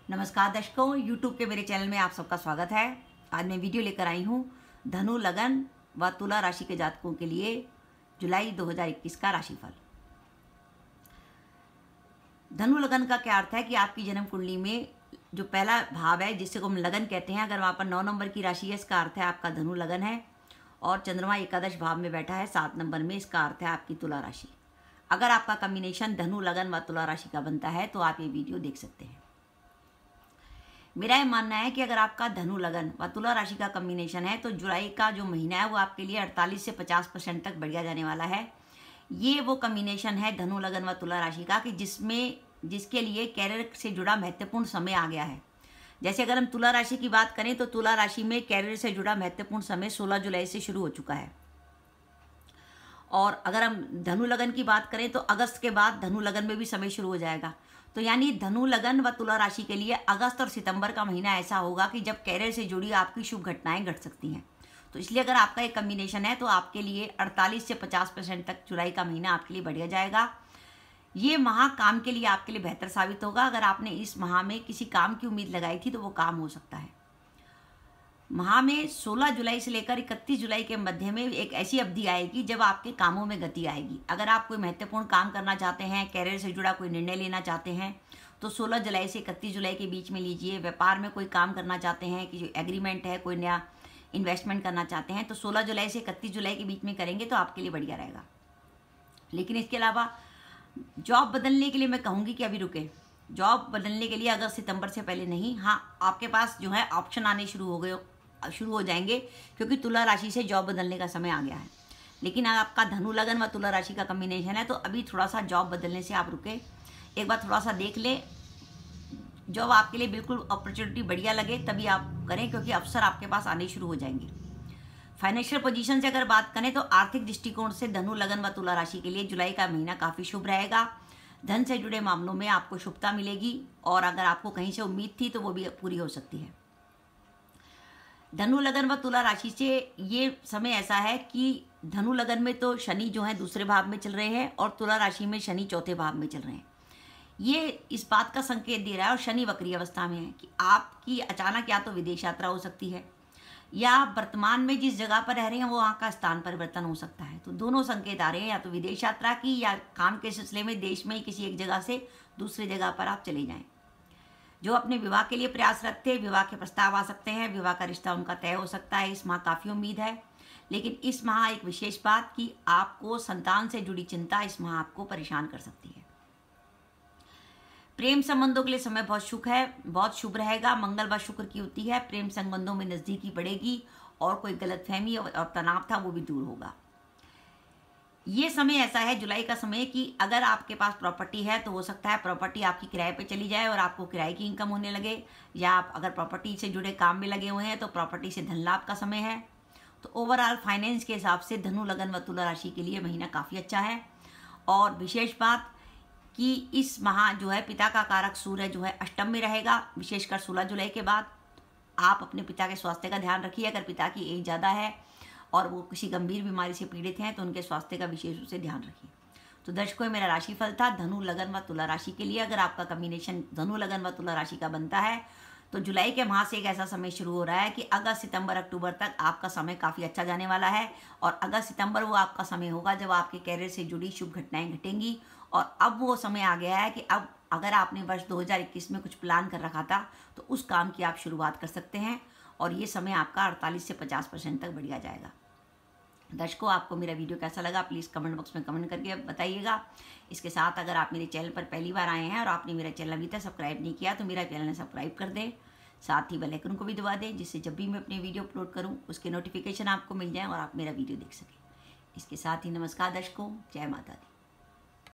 नमस्कार दर्शकों, YouTube के मेरे चैनल में आप सबका स्वागत है। आज मैं वीडियो लेकर आई हूँ धनु लगन व तुला राशि के जातकों के लिए जुलाई 2021 का राशिफल। धनु लगन का क्या अर्थ है कि आपकी जन्म कुंडली में जो पहला भाव है जिससे को हम लगन कहते हैं, अगर वहाँ पर 9 नंबर की राशि है, इसका अर्थ है आपका धनु लगन है। और चंद्रमा एकादश भाव में बैठा है 7 नंबर में, इसका अर्थ है आपकी तुला राशि। अगर आपका कॉम्बिनेशन धनु लगन व तुला राशि का बनता है तो आप ये वीडियो देख सकते हैं। मेरा ये मानना है कि अगर आपका धनु लगन व तुला राशि का कॉम्बिनेशन है तो जुलाई का जो महीना है वो आपके लिए 48 से 50% तक बढ़िया जाने वाला है। ये वो कॉम्बिनेशन है धनु लगन व तुला राशि का कि जिसके लिए कैरियर से जुड़ा महत्वपूर्ण समय आ गया है। जैसे अगर हम तुला राशि की बात करें तो तुला राशि में कैरियर से जुड़ा महत्वपूर्ण समय 16 जुलाई से शुरू हो चुका है। और अगर हम धनु लगन की बात करें तो अगस्त के बाद धनु लगन में भी समय शुरू हो जाएगा। तो यानी धनु लगन व तुला राशि के लिए अगस्त और सितंबर का महीना ऐसा होगा कि जब कैरियर से जुड़ी आपकी शुभ घटनाएं घट सकती हैं। तो इसलिए अगर आपका एक कॉम्बिनेशन है तो आपके लिए 48 से 50% तक जुलाई का महीना आपके लिए बढ़िया जाएगा। ये माह काम के लिए आपके लिए बेहतर साबित होगा। अगर आपने इस माह में किसी काम की उम्मीद लगाई थी तो वो काम हो सकता है। माह में 16 जुलाई से लेकर 31 जुलाई के मध्य में एक ऐसी अवधि आएगी जब आपके कामों में गति आएगी। अगर आप कोई महत्वपूर्ण काम करना चाहते हैं, कैरियर से जुड़ा कोई निर्णय लेना चाहते हैं तो 16 जुलाई से 31 जुलाई के बीच में लीजिए। व्यापार में कोई काम करना चाहते हैं कि जो एग्रीमेंट है, कोई नया इन्वेस्टमेंट करना चाहते हैं तो 16 जुलाई से 31 जुलाई के बीच में करेंगे तो आपके लिए बढ़िया रहेगा। लेकिन इसके अलावा जॉब बदलने के लिए मैं कहूँगी कि अभी रुके। जॉब बदलने के लिए अगस्त सितंबर से पहले नहीं। हाँ, आपके पास जो है ऑप्शन आने शुरू हो जाएंगे क्योंकि तुला राशि से जॉब बदलने का समय आ गया है। लेकिन आपका धनु लगन व तुला राशि का कॉम्बिनेशन है तो अभी थोड़ा सा जॉब बदलने से आप रुके। एक बार थोड़ा सा देख ले, जॉब आपके लिए बिल्कुल अपॉर्चुनिटी बढ़िया लगे तभी आप करें, क्योंकि अवसर आपके पास आने शुरू हो जाएंगे। फाइनेंशियल पोजीशन से अगर बात करें तो आर्थिक दृष्टिकोण से धनु लगन व तुला राशि के लिए जुलाई का महीना काफ़ी शुभ रहेगा। धन से जुड़े मामलों में आपको शुभता मिलेगी और अगर आपको कहीं से उम्मीद थी तो वो भी पूरी हो सकती है। धनु लगन व तुला राशि से ये समय ऐसा है कि धनु लगन में तो शनि जो है दूसरे भाव में चल रहे हैं और तुला राशि में शनि चौथे भाव में चल रहे हैं। ये इस बात का संकेत दे रहा है और शनि वक्री अवस्था में है कि आपकी अचानक या तो विदेश यात्रा हो सकती है या वर्तमान में जिस जगह पर रह रहे हैं वो वहाँ का स्थान परिवर्तन हो सकता है। तो दोनों संकेत आ रहे हैं, या तो विदेश यात्रा की या काम के सिलसिले में देश में किसी एक जगह से दूसरी जगह पर आप चले जाएं। जो अपने विवाह के लिए प्रयासरत थे, विवाह के प्रस्ताव आ सकते हैं, विवाह का रिश्ता उनका तय हो सकता है। इस माह काफ़ी उम्मीद है। लेकिन इस माह एक विशेष बात कि आपको संतान से जुड़ी चिंता इस माह आपको परेशान कर सकती है। प्रेम संबंधों के लिए समय बहुत शुभ रहेगा। मंगल व शुक्र की युति है। प्रेम संबंधों में नज़दीकी बढ़ेगी और कोई गलतफहमी और तनाव था वो भी दूर होगा। ये समय ऐसा है जुलाई का समय कि अगर आपके पास प्रॉपर्टी है तो हो सकता है प्रॉपर्टी आपकी किराए पे चली जाए और आपको किराए की इनकम होने लगे, या आप अगर प्रॉपर्टी से जुड़े काम में लगे हुए हैं तो प्रॉपर्टी से धन लाभ का समय है। तो ओवरऑल फाइनेंस के हिसाब से धनु लगन व तुला राशि के लिए महीना काफ़ी अच्छा है। और विशेष बात कि इस माह जो है पिता का कारक सूर्य जो है अष्टम में रहेगा। विशेषकर 16 जुलाई के बाद आप अपने पिता के स्वास्थ्य का ध्यान रखिए। अगर पिता की एज ज़्यादा है और वो किसी गंभीर बीमारी से पीड़ित हैं तो उनके स्वास्थ्य का विशेष रूप से ध्यान रखिए। तो दर्शकों, मेरा राशिफल था धनु लगन व तुला राशि के लिए। अगर आपका कॉम्बिनेशन धनु लगन व तुला राशि का बनता है तो जुलाई के माह से एक ऐसा समय शुरू हो रहा है कि अगस्त सितंबर अक्टूबर तक आपका समय काफ़ी अच्छा जाने वाला है। और अगस्त सितंबर वो आपका समय होगा जब आपके कैरियर से जुड़ी शुभ घटनाएं घटेंगी। और अब वो समय आ गया है कि अब अगर आपने वर्ष 2021 में कुछ प्लान कर रखा था तो उस काम की आप शुरुआत कर सकते हैं। और ये समय आपका 48 से 50% तक बढ़िया जाएगा। दर्शकों, आपको मेरा वीडियो कैसा लगा प्लीज़ कमेंट बॉक्स में कमेंट करके बताइएगा। इसके साथ अगर आप मेरे चैनल पर पहली बार आए हैं और आपने मेरा चैनल अभी तक सब्सक्राइब नहीं किया तो मेरा चैनल सब्सक्राइब कर दें। साथ ही बेल आइकन को भी दबा दें जिससे जब भी मैं अपने वीडियो अपलोड करूं उसके नोटिफिकेशन आपको मिल जाए और आप मेरा वीडियो देख सकें। इसके साथ ही नमस्कार दर्शकों, जय माता दी।